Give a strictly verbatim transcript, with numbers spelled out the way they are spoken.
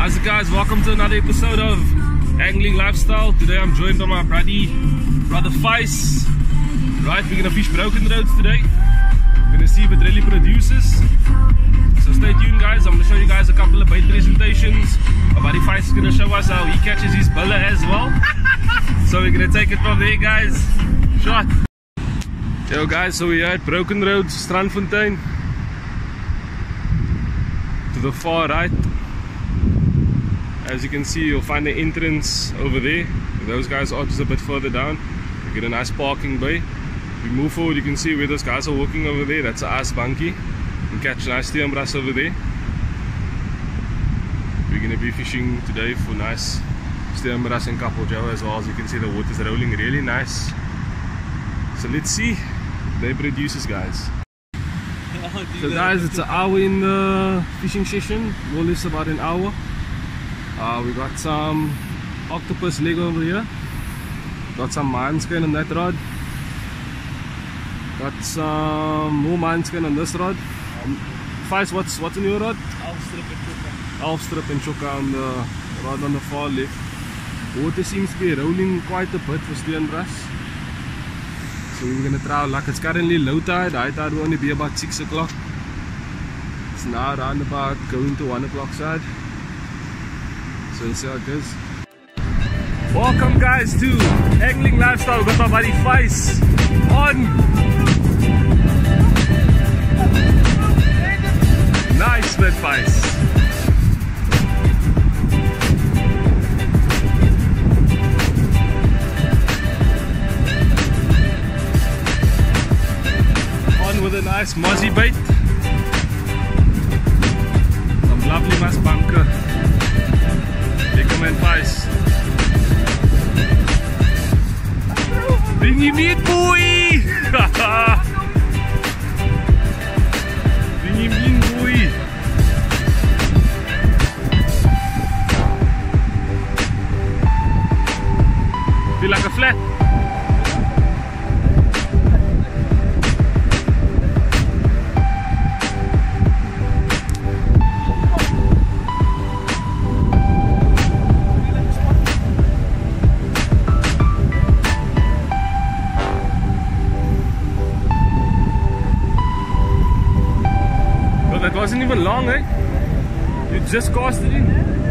How's it, guys? Welcome to another episode of Angling Lifestyle. Today I'm joined by my buddy, brother Feis. Right, we're gonna fish broken roads today. We're gonna see if it really produces. So stay tuned, guys. I'm gonna show you guys a couple of bait presentations. My buddy Feis is gonna show us how he catches his bulla as well. So we're gonna take it from there, guys. Shot. Yo guys, so we're at Broken Roads, Strandfontein. To the far right. As you can see, you'll find the entrance over there. Those guys are just a bit further down. You get a nice parking bay. If we move forward, you can see where those guys are walking over there. That's a ice bunkie. You can catch nice steenbras over there. We're going to be fishing today for nice steenbras and couple jawa as well. As you can see, the water's rolling really nice. So let's see. They produces, guys. So guys, it's an hour in the fishing session. More or less about an hour. Uh, we got some octopus leg over here. Got some manskin on that rod. Got some more manskin on this rod. Um, Feis, what's what's in your rod? Half strip and choker. Half strip and choker on the rod on the far left. Water seems to be rolling quite a bit for steenbras. So we're gonna try our luck. It's currently low tide. High tide will only be about six o'clock. It's now around about going to one o'clock side. So let's see how it goes. Welcome, guys, to Angling Lifestyle with my buddy Feis on. Nice, man, Feis. With a nice mozzie bait. Some lovely mas bunker. Lekker man, Feis. Bring je meat, boy! Bring je in, boy! Feel like a flat. That wasn't even long, eh? You just cast it in.